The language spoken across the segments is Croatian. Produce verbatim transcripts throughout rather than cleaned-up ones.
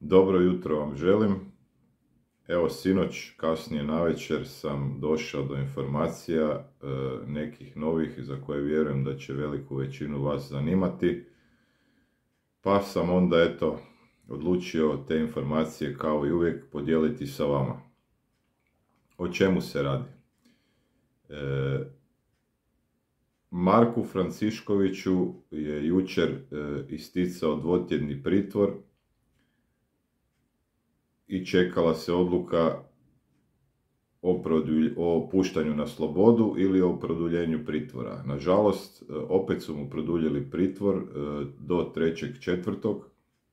Dobro jutro vam želim. Evo, sinoć kasnije navečer sam došao do informacija e, nekih novih za koje vjerujem da će veliku većinu vas zanimati. Pa sam onda eto odlučio te informacije kao i uvijek podijeliti sa vama. O čemu se radi? E, Marku Franciškoviću je jučer e, isticao dvotjedni pritvor i čekala se odluka o, produlj, o puštanju na slobodu ili o produljenju pritvora. Nažalost, opet su mu produljili pritvor do trećeg četvrtog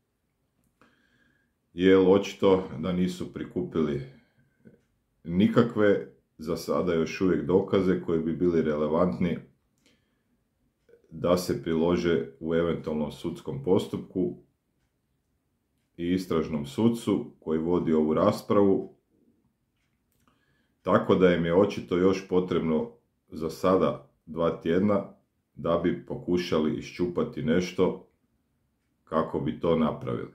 jer očito da nisu prikupili nikakve, za sada još uvijek, dokaze koji bi bili relevantni da se prilože u eventualnom sudskom postupku i istražnom sucu koji vodi ovu raspravu, tako da im je očito još potrebno za sada dva tjedna da bi pokušali iščupati nešto kako bi to napravili.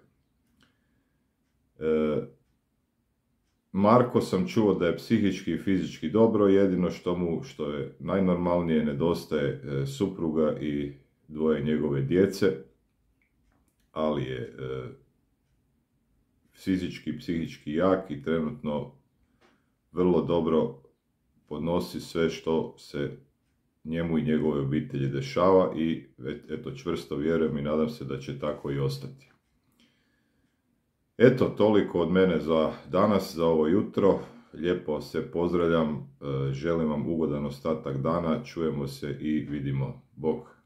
E, Marko sam čuo da je psihički i fizički dobro, jedino što mu, što je najnormalnije, nedostaje e, supruga i dvoje njegove djece, ali je e, fizički i psihički jak i trenutno vrlo dobro podnosi sve što se njemu i njegove obitelji dešava i eto, čvrsto vjerujem i nadam se da će tako i ostati. Eto, toliko od mene za danas, za ovo jutro. Lijepo se pozdravljam, želim vam ugodan ostatak dana, čujemo se i vidimo. Bog.